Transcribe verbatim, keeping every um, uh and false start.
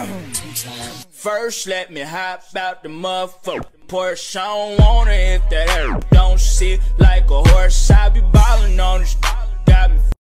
First, let me hop out the motherfucker Porsche. I don't want it if that air don't sit like a horse. I be ballin' on the got me